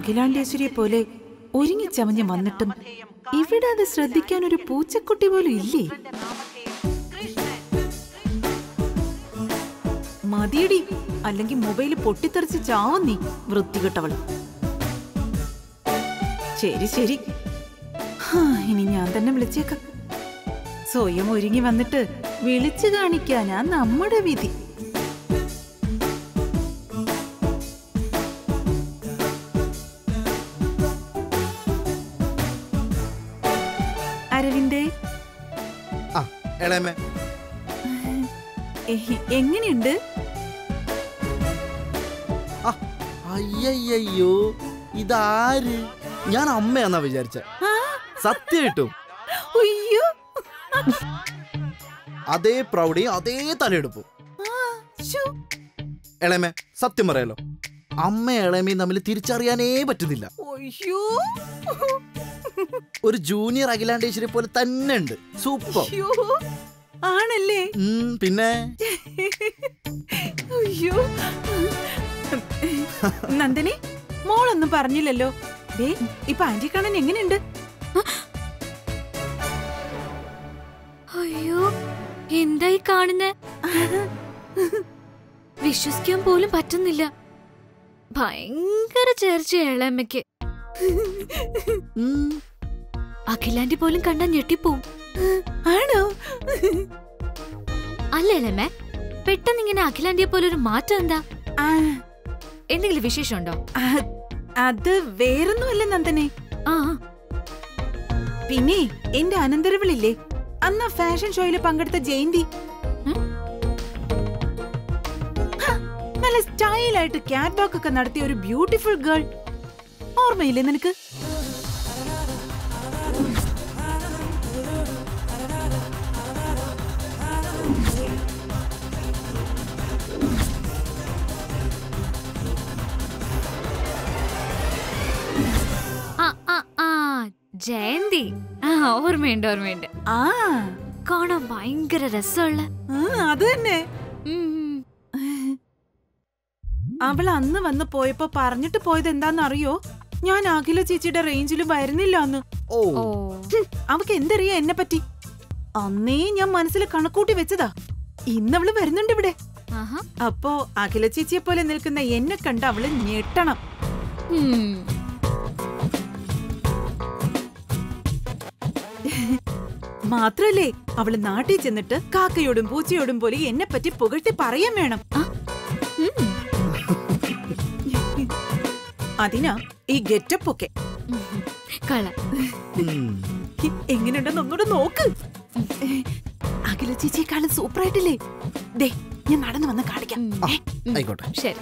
അഖിലാണ്ടേശ്വരിയെ പോലെ ഒരുങ്ങിച്ചമഞ്ഞ് വന്നിട്ടും ഇവിടെ അത് ശ്രദ്ധിക്കാൻ ഒരു പൂച്ചക്കുട്ടി പോലും ഇല്ലേ? മതിയടി, അല്ലെങ്കിൽ മൊബൈല് പൊട്ടിത്തെറിച്ച് ചാവും നീ വൃത്തികെട്ടവള്. ശരി ശരി, ഇനി ഞാൻ തന്നെ വിളിച്ചേക്കാം. സ്വയം ഒരുങ്ങി വന്നിട്ട് വിളിച്ചു കാണിക്കാനാ നമ്മുടെ വിധി. അരവിന്ദേ, എങ്ങനെയുണ്ട്? അയ്യോ, ഇതാര്? ഞാൻ അമ്മയാന്നാ വിചാരിച്ച. സത്യമായിട്ടും അതേ പ്രൗഢിയും അതേ തലയെടുപ്പും. എളമേ, സത്യം പറയാലോ, അമ്മ എളമയും തമ്മിൽ തിരിച്ചറിയാനേ പറ്റുന്നില്ല. ഒരു ജൂനിയർ അഖിലാണ്ടേശ്വരി പോലെ തന്നെ ഉണ്ട്. സൂപ്പർ ആണല്ലേ? പിന്നെ നന്ദനി, മോളൊന്നും പറഞ്ഞില്ലല്ലോ. ഇപ്പൊ ആന്റി കാണാൻ എങ്ങനെയുണ്ട്? അയ്യോ, എന്തായി കാണുന്നേ? വിശ്വസിക്കാൻ പോലും പറ്റുന്നില്ല. ഭയങ്കര ചേർച്ചയാണ് അമ്മയ്ക്ക്. അഖിലാന്റി പോലും കണ്ടാ ഞെട്ടിപ്പോവും. ആണോ? അല്ലേ പെട്ടെന്ന് ഇങ്ങനെ അഖിലാന്റിയെ പോലെ ഒരു മാറ്റം എന്താ? എന്തെങ്കിലും വിശേഷമുണ്ടോ? അത് വേറൊന്നുമല്ല നന്ദനെ. പിന്നെ എന്റെ അനന്തരവളില്ലേ, അന്ന് ഫാഷൻ ഷോയിൽ പങ്കെടുത്ത ജയന്തി, നല്ല സ്റ്റൈലായിട്ട് ക്യാറ്റ് വാക്ക് ഒക്കെ നടത്തിയ ഒരു ബ്യൂട്ടിഫുൾ ഗേൾ. ഓർമ്മയില്ലേ നിനക്ക്? ജയന്തി, ഓർമ്മയുണ്ട് ഓർമ്മയുണ്ട്. കാണാൻ ഭയങ്കര രസമുള്ള. അത് തന്നെ. അവൾ അന്ന് വന്ന് പോയപ്പോ പറഞ്ഞിട്ട് പോയത് എന്താന്നറിയോ? ഞാൻ അഖില ചേച്ചിയുടെ റേഞ്ചിൽ വരുന്നില്ല എന്ന്. അവക്ക് എന്തറിയാ എന്നെ പറ്റി? അന്നേ ഞാൻ മനസ്സിൽ കണക്കൂട്ടി വെച്ചതാ. ഇന്നവള് വരുന്നുണ്ട് ഇവിടെ. അപ്പോ അഖില ചേച്ചിയെ പോലെ നിൽക്കുന്ന എന്നെ കണ്ട് അവള് ഞെട്ടണം. മാത്രല്ലേ, അവള് നാട്ടിൽ ചെന്നിട്ട് കാക്കയോടും പൂച്ചയോടും പോലെ എന്നെ പറ്റി പുകഴ്ത്തി പറയാൻ വേണം. അതിനാ ഈ ഗെറ്റപ്പ് ഒക്കെ. എങ്ങനെയുണ്ടെന്ന് ഒന്നുകൂടെ നോക്ക്. അഖില ചേച്ചിയെക്കാളും സൂപ്പറായിട്ടില്ലേ? ദേ, ഞാൻ നടന്നു വന്ന് കാണിക്കാം. ആയിക്കോട്ടെ. ശരി.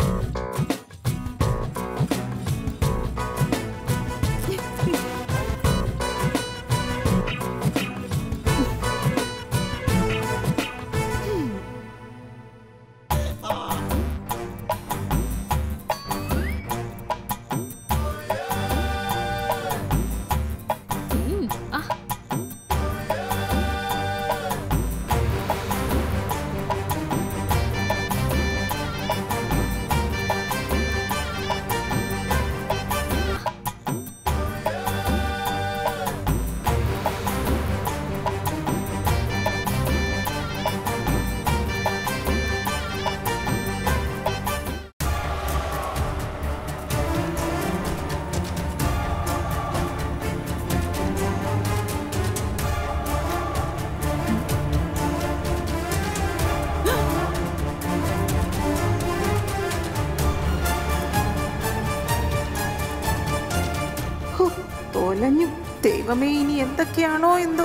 ദൈവമേ, ഇനി എന്തൊക്കെയാണോ എന്തോ.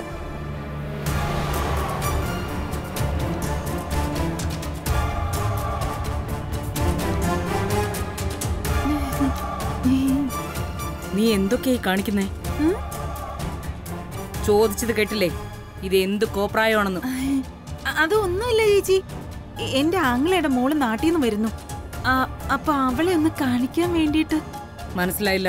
നീ എന്തൊക്കെയായി കാണിക്കുന്നേ? ചോദിച്ചത് കേട്ടില്ലേ? ഇത് എന്ത് കോപ്രായമാണെന്ന്. അതൊന്നുമില്ല ചേച്ചി, എന്റെ ആങ്ങളയുടെ മോള് നാട്ടിൽ നിന്ന് വരുന്നു. അപ്പൊ അവളെ ഒന്ന് കാണിക്കാൻ വേണ്ടിട്ട്. മനസ്സിലായില്ല.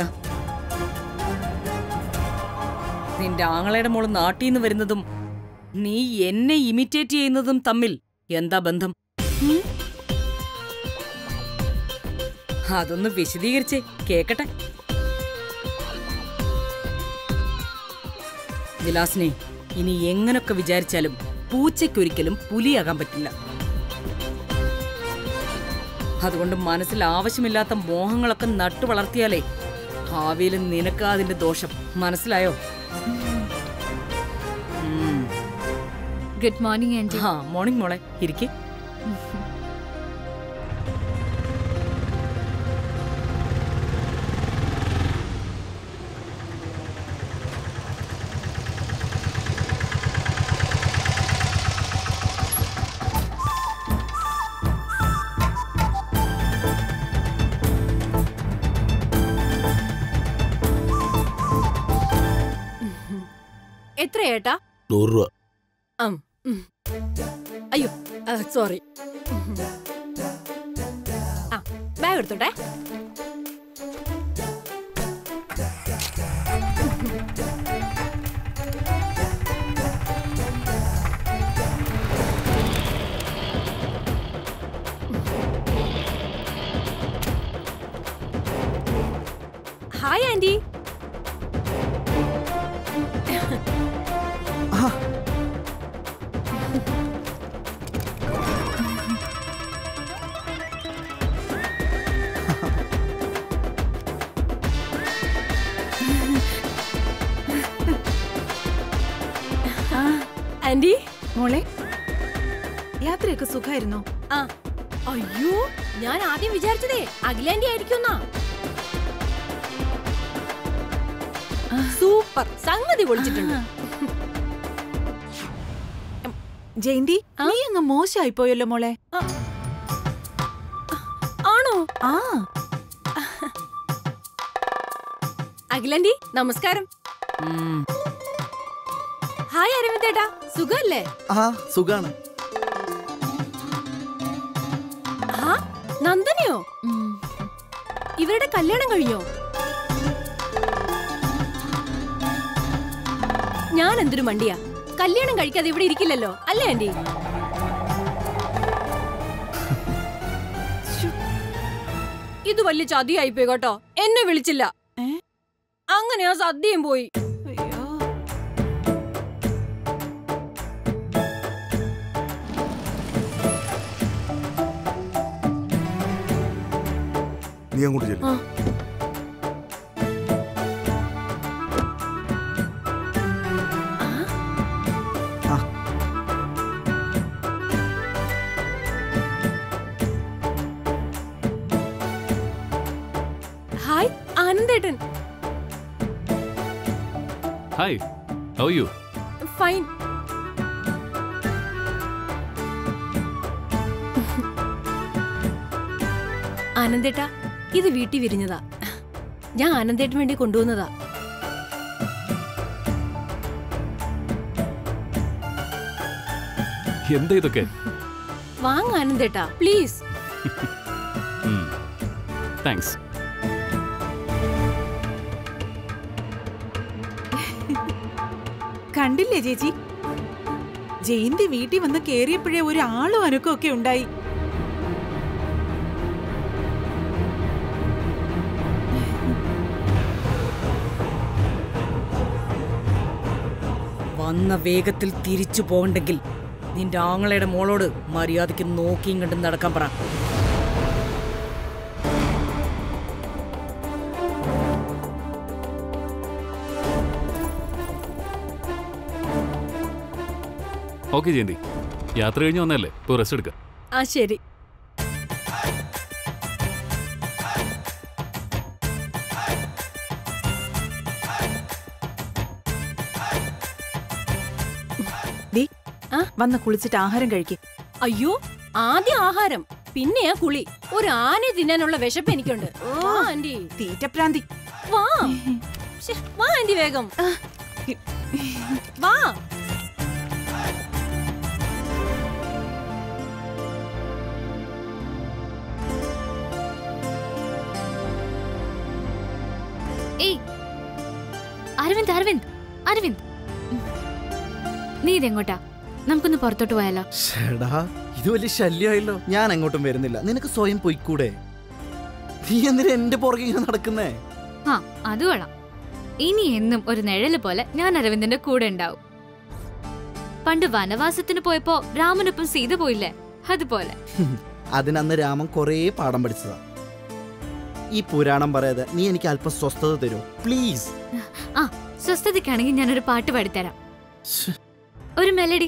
നിന്റെ ആങ്ങളയുടെ മോള് നാട്ടിൽ നിന്ന് വരുന്നതും നീ എന്നെ ഇമിറ്റേറ്റ് ചെയ്യുന്നതും തമ്മിൽ എന്താ ബന്ധം? അതൊന്ന് വിശദീകരിച്ചേ, കേക്കട്ടെ. വിലാസിനെ ഇനി എങ്ങനൊക്കെ വിചാരിച്ചാലും പൂച്ചയ്ക്കൊരിക്കലും പുലിയാകാൻ പറ്റില്ല. അതുകൊണ്ട് മനസ്സിൽ ആവശ്യമില്ലാത്ത മോഹങ്ങളൊക്കെ നട്ടു വളർത്തിയാലേ ഭാവിയിൽ നിനക്ക് അതിന്റെ ദോഷം. മനസ്സിലായോ? Good morning anti. മോർണിംഗ് മോളെ, ഇരിക്കേ. എത്രയേട്ടാ? 100 രൂപ. അയ്യോ സോറി. ബാഗ് എടുത്തോട്ടെ. Hi aunty. ആന്റി. മോളെ, യാത്രയൊക്കെ സുഖായിരുന്നോ? അയ്യോ, ഞാൻ ആദ്യം വിചാരിച്ചതേ അഖിലാന്റി ആയിരിക്കുന്നാ. സൂപ്പർ, സംഗതി പൊളിച്ചിട്ടുണ്ട്. ജയന്തി, നീ അങ്ങ് മോശമായി പോയല്ലോ മോളെ. ആണോ? ആ, അഖിലാന്റി നമസ്കാരം. ഹായ് അരവിന്ദേട്ടാ, സുഖല്ലേ? സുഖാണ്. നന്ദനയോ? ഇവരുടെ കല്യാണം കഴിഞ്ഞോ? ഞാൻ എന്തൊരു മണ്ടിയാ, കല്യാണം കഴിക്കാതെ ഇവിടെ ഇരിക്കില്ലല്ലോ അല്ലേ ആന്റി? ഇത് വലിയ ചതിയായിപ്പോയി കേട്ടോ. എന്നെ വിളിച്ചില്ല, അങ്ങനെയാ സദ്യയും പോയി. നീ അങ്ങോട്ട് ചെല്ലു. ഹായ് ആനന്ദേട്ടൻ. Hi, how are you? Fine. ആനന്ദേട്ടാ, ഇത് വീട്ടിൽ വിരിഞ്ഞതാ. ഞാൻ ആനന്ദേട്ടന് വേണ്ടി കൊണ്ടുവന്നതാ. എന്താ ഇതൊക്കെ? വാങ്ങ ആനന്ദേട്ടാ, പ്ലീസ്. താങ്ക്സ്. കണ്ടില്ലേ ചേച്ചി, ജയന്തി വീട്ടിൽ വന്ന് കേറിയപ്പോഴേ ഒരു ആളും അനക്കമൊക്കെ ഉണ്ടായി. വന്ന വേഗത്തിൽ തിരിച്ചു പോകണ്ടെങ്കിൽ നിന്റെ ആങ്ങളയുടെ മോളോട് മര്യാദയ്ക്ക് നോക്കിയും കണ്ടും നടക്കാൻ പറ. ഓക്കെ ജയന്തി, യാത്ര കഴിഞ്ഞ് വന്നല്ലേ, ഇപ്പോൾ റെസ്റ്റ് എടുക്കാം. ശരി. വന്ന് കുളിച്ചിട്ട് ആഹാരം കഴിക്കും. അയ്യോ, ആദ്യം ആഹാരം, പിന്നെയാ കുളി. ഒരു ആനയെ തിന്നാനുള്ള വിശപ്പ് എനിക്കുണ്ട്. ആന്റി തീറ്റപ്രാന്തി. വാ വാ ആന്റി, വേഗം വാ. ഏയ് അരവിന്ദ്, അരവിന്ദ്, അരവിന്ദ്, നീ ഇതെങ്ങോട്ടാ? നമുക്കൊന്ന് പുറത്തോട്ട് പോയാലോ? ഇത് വലിയ ശല്യമായല്ലോ. ഞാൻ എങ്ങോട്ടും വരുന്നില്ല, നിനക്ക് സ്വയം പോയിക്കൂടെ? നീ എന്തിനാ എന്റെ പുറകെ ഇങ്ങനെ നടക്കുന്നേ? അത് കൊള്ളാം. ഇനി എന്നും ഒരു നിഴല് പോലെ ഞാൻ അരവിന്ദന്റെ കൂടെ ഉണ്ടാവും. പണ്ട് വനവാസത്തിന് പോയപ്പോ രാമനൊപ്പം സീത പോയില്ലേ, അതുപോലെ. അതിനന്ന് രാമൻ കുറേ പാഠം പഠിച്ചതാ. ഈ പുരാണം പറയാതെ നീ എനിക്ക് അല്പം സ്വസ്ഥത തരുമോ പ്ലീസ്? ആ, സ്വസ്ഥതയ്ക്കാണെങ്കിൽ ഞാനൊരു പാട്ട് പാടിത്തരാം. ഒരു മെലഡി.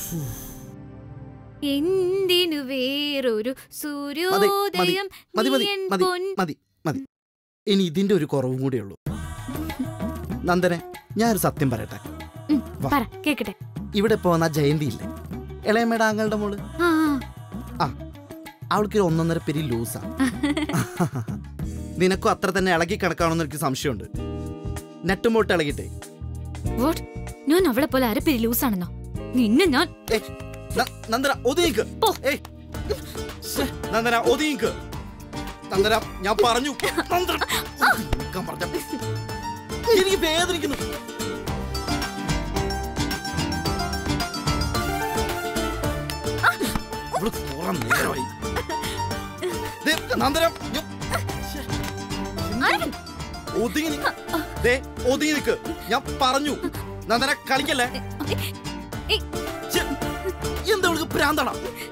എന്തിനു വേറൊരു സൂര്യോദയം. മതി. ഇനി ഇതിന്റെ ഒരു കുറവും കൂടെ ഉള്ളൂ. നന്ദനെ, ഞാനൊരു സത്യം പറയട്ടെ. കേക്കട്ടെ. ഇവിടെ ഇപ്പൊ വന്ന ജയന്തി ഇല്ലേ, ഇളയമ്മയുടെ ആങ്ങളുടെ മോള്, അവൾക്കൊരു 1.5 പേര് ലൂസാ. നിനക്കും അത്ര തന്നെ ഇളകി കിടക്കാണെന്ന് എനിക്ക് സംശയമുണ്ട്. നെറ്റുമോട്ട് ഇളകിട്ടെ. ഞാൻ അവളെ പോലെ അരപ്പേരി ലൂസാണെന്നോ? നിന്നെ ഞാൻ നന്ദന ഒതുങ്ങിക്ക്. നന്ദന ഒതുങ്ങിക്ക്. നന്ദന ഞാൻ പറഞ്ഞു. എനിക്ക് വേദനിക്കുന്നു. നേരമായി നന്ദന ഒതുങ്ങി നിക്ക്. ഞാൻ പറഞ്ഞു നന്ദന കളിക്കല്ലേ. എന്താ അവൾക്ക് പ്രാന്താണോ?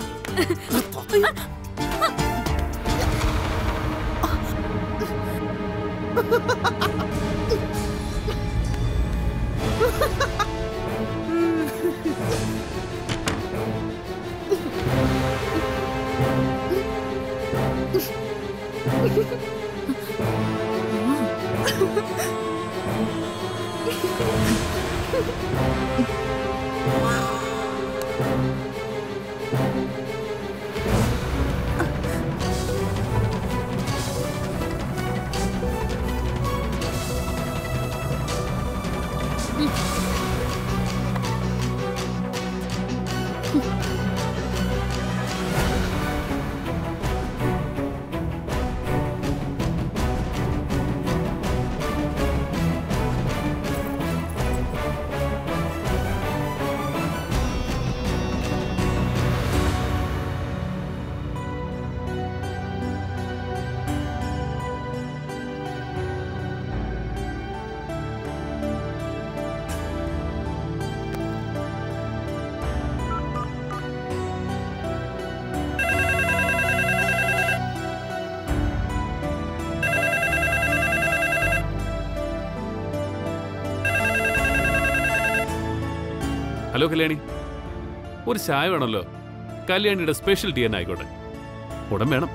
ഹലോ കല്യാണി, ഒരു ചായ വേണമല്ലോ. കല്യാണിയുടെ സ്പെഷ്യൽ ടീ തന്നെ ആയിക്കോട്ടെ. ഉടൻ വേണം.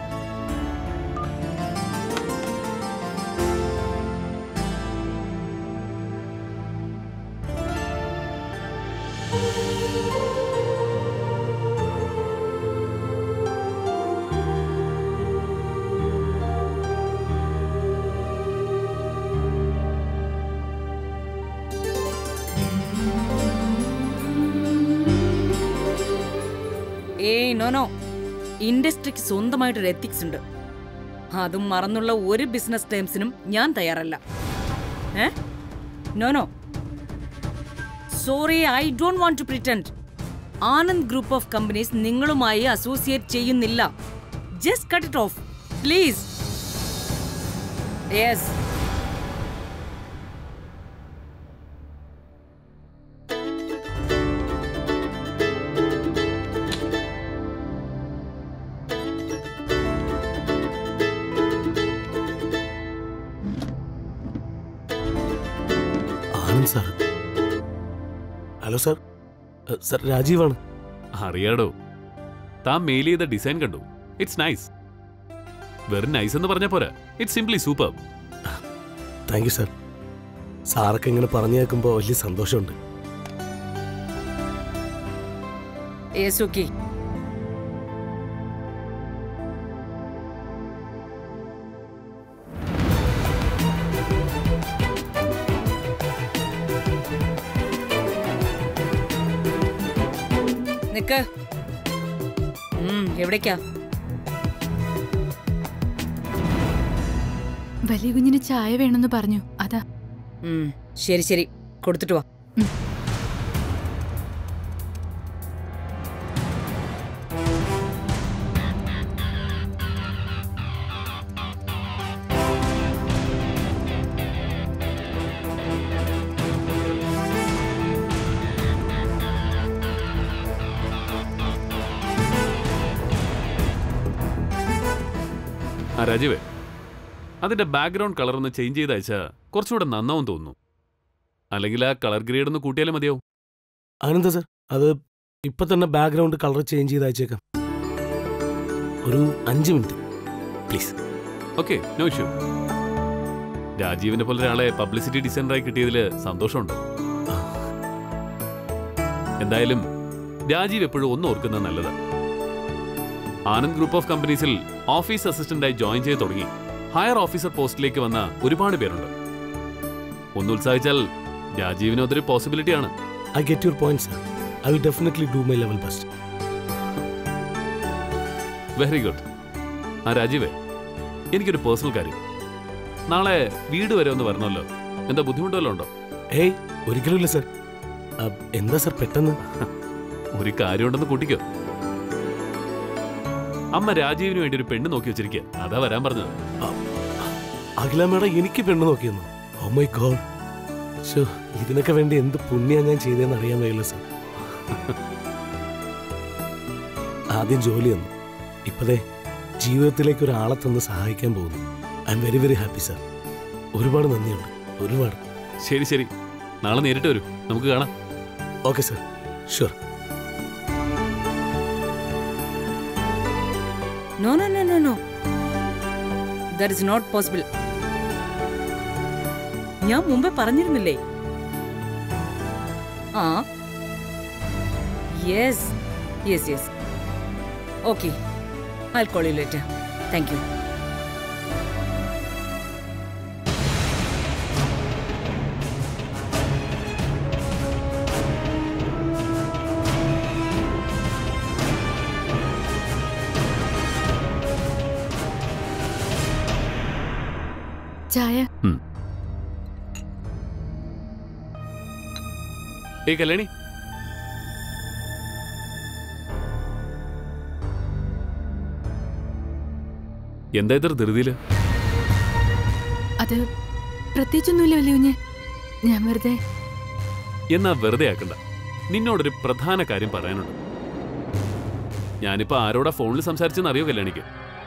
നോ, ഇൻഡസ്ട്രിക്ക് സ്വന്തമായിട്ടൊരു എത്തിക്സ് ഉണ്ട്. അതും മറന്നുള്ള ഒരു ബിസിനസ് ടൈംസിനും ഞാൻ തയ്യാറല്ല. No, sorry, I don't want to pretend. Anand group of companies നിങ്ങളുമായി അസോസിയേറ്റ് ചെയ്യുന്നില്ല. Just cut it off please. Yes. Sir, hello sir. Sir രാജീവാണ്. അറിയാടോ, താൻ മെയിൽ ചെയ്ത ഡിസൈൻ കണ്ടു. It's nice. വെറും നൈസ് എന്ന് പറഞ്ഞ പോരാ, it's simply super. Thank you sir. സാറൊക്കെ ഇങ്ങനെ പറഞ്ഞു കേൾക്കുമ്പോൾ വലിയ സന്തോഷമുണ്ട്. നിക്ക്. എവിടേക്കാ? വലിയ കുഞ്ഞിന് ചായ വേണമെന്ന് പറഞ്ഞു, അതാ. ശരി ശരി, കൊടുത്തിട്ട് വാ. രാജീവേ, അതിന്റെ ബാക്ക്ഗ്രൗണ്ട് കളർ ഒന്ന് ചേഞ്ച് ചെയ്ത് അയച്ചാൽ കുറച്ചുകൂടെ നന്നാവും തോന്നുന്നു. അല്ലെങ്കിൽ ആ കളർ ഗ്രേഡ് ഒന്ന് കൂട്ടിയാലും മതിയാവും. ആനന്ദ സർ, അത് ഇപ്പൊ തന്നെ ബാക്ക്ഗ്രൗണ്ട് കളർ ചേഞ്ച് ചെയ്ത് അയച്ചേക്കാം. ഒരു 5 minute please. Okay, no issue. രാജീവിനെ പോലെ ഒരാളെ പബ്ലിസിറ്റി ഡിസൈനറായി കിട്ടിയതിൽ സന്തോഷമുണ്ട്. എന്തായാലും രാജീവ് എപ്പോഴും ഒന്ന് ഓർക്കുന്നത് നല്ലതാണ്. ആനന്ദ് ഗ്രൂപ്പ് ഓഫ് കമ്പനീസിൽ ഓഫീസ് അസിസ്റ്റന്റായി ജോയിൻ ചെയ്ത് തുടങ്ങി ഹയർ ഓഫീസർ പോസ്റ്റിലേക്ക് വന്ന ഒരുപാട് പേരുണ്ട്. ഒന്ന് ഉത്സാഹിച്ചാൽ രാജീവിന് അതൊരു പോസിബിലിറ്റിയാണ്. I get your point sir. I will definitely do my level best. Very good. രാജീവേ, എനിക്കൊരു പേഴ്സണൽ കാര്യം. നാളെ വീട് വരെ ഒന്ന് വരണമല്ലോ. എന്താ ബുദ്ധിമുട്ടുമല്ലോ ഉണ്ടോ? ഏയ്, ഒരിക്കലുമില്ല സർ. എന്താ സർ പെട്ടെന്ന്? ഒരു കാര്യമുണ്ടെന്ന് കൂട്ടിക്കോ. അമ്മ രാജീവിന് വേണ്ടി ഒരു പെണ്ണ് നോക്കി വെച്ചിരിക്കുക. അതാ വരാൻ പറഞ്ഞത്. അഖില മേഡം എനിക്ക് പെണ്ണ് നോക്കിയെന്നു? Oh my God. ഇതിനൊക്കെ വേണ്ടി എന്ത് പുണ്യാ ഞാൻ ചെയ്തതെന്ന് അറിയാൻ വയ്യല്ലോ സർ. ആദ്യം ജോലി തന്നു, ഇപ്പതേ ജീവിതത്തിലേക്ക് ഒരാളെ തന്ന് സഹായിക്കാൻ പോകുന്നു. I am very very happy sir. ഒരുപാട് നന്ദിയുണ്ട്, ഒരുപാട്. ശരി ശരി, നാളെ നേരിട്ട് വരൂ, നമുക്ക് കാണാം. Okay sir, sure. No, no, no, no, no. That is not possible. ഞാൻ മുമ്പേ പറഞ്ഞിരുന്നില്ലേ? ആ, yes yes yes. Okay, I'll call you later. Thank you. ചായ. ഏയ് കല്യാണി, എന്താ ഇത്ര ധൃതിയില്? അത് പ്രത്യേകിച്ചൊന്നുമില്ല വലിയ കുഞ്ഞ്, ഞാൻ വെറുതെ. എന്നാ വെറുതെ ആക്കണ്ട. നിന്നോടൊരു പ്രധാന കാര്യം പറയാനുണ്ട്. ഞാനിപ്പോ ആരോടാ ഫോണിൽ സംസാരിച്ചെന്ന് അറിയോ കല്യാണിക്ക്?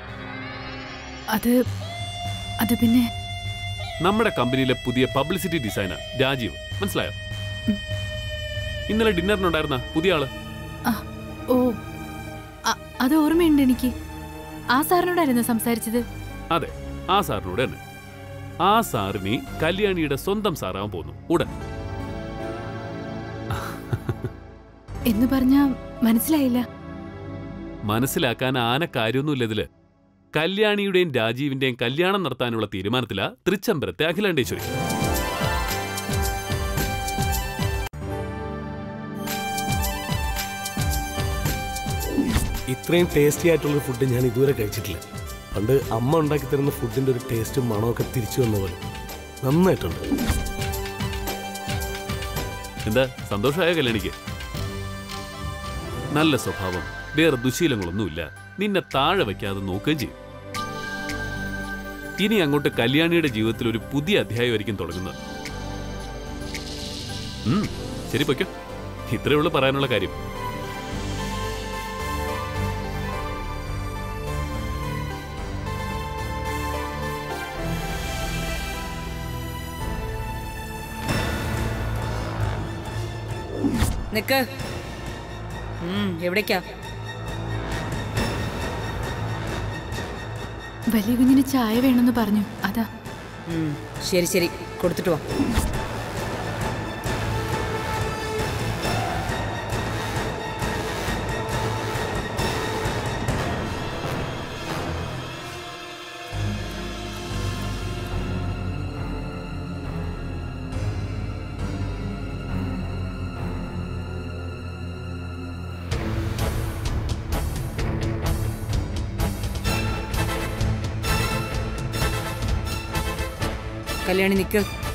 അത് പിന്നെ നമ്മുടെ കമ്പനിയിലെ പുതിയ പബ്ലിസിറ്റി ഡിസൈനർ രാജീവ്, മനസ്സിലായോ? ഇന്നലെ ഡിന്നറിനുണ്ടായിരുന്ന പുതിയ ആള്. ഓ, അത് ഓർമ്മയുണ്ട് എനിക്ക്. ആ സാറിനോടായിരുന്നു സംസാരിച്ചത്? അതെ, ആ സാറിനോട് തന്നെ. ആ സാറിനി കല്യാണിയുടെ സ്വന്തം സാറാവാൻ പോകുന്നു ഉടൻ. എന്ന് പറഞ്ഞാ മനസ്സിലായില്ല. മനസ്സിലാക്കാൻ ആന കാര്യമൊന്നുമില്ല ഇതില്. കല്യാണിയുടെയും രാജീവിന്റെയും കല്യാണം നടത്താനുള്ള തീരുമാനത്തിലാ തൃച്ചംബരത്തെ അഖിലാണ്ടേശ്വരി. ഇത്രയും ടേസ്റ്റി ആയിട്ടുള്ള ഫുഡ് ഞാൻ ഇതുവരെ കഴിച്ചിട്ടില്ല. പണ്ട് അമ്മ ഉണ്ടാക്കി തരുന്ന ഫുഡിന്റെ ഒരു ടേസ്റ്റും മണമൊക്കെ തിരിച്ചു വന്ന പോലെ നന്നായിട്ടുണ്ട്. എന്താ സന്തോഷമായ കല്യാണിക്ക്? നല്ല സ്വഭാവം, വേറെ ദുശീലങ്ങളൊന്നുമില്ല. നിന്നെ താഴെ വയ്ക്കാതെ നോക്കുകയും ചെയ്യും. ഇനി അങ്ങോട്ട് കല്യാണിയുടെ ജീവിതത്തിൽ ഒരു പുതിയ അധ്യായമായിരിക്കും തുടങ്ങുന്നത്. ശരി, പൊയ്ക്കോ. ഇത്രയേ ഉള്ളൂ പറയാനുള്ള കാര്യം. നിക്ക്. എവിടേക്കാ? വലിയ കുഞ്ഞിന് ചായ വേണമെന്ന് പറഞ്ഞു, അതാ. ശരി ശരി, കൊടുത്തിട്ട് വാ. കല്യാണി നിക്ക്.